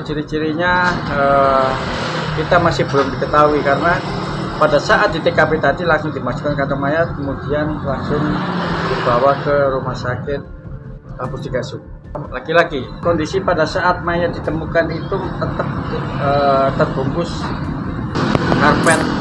ciri-cirinya kita masih belum diketahui karena pada saat di TKP tadi langsung dimasukkan kantong mayat, kemudian langsung dibawa ke rumah sakit Pusdikasub. Laki-laki, kondisi pada saat mayat ditemukan itu tetap terbungkus karpet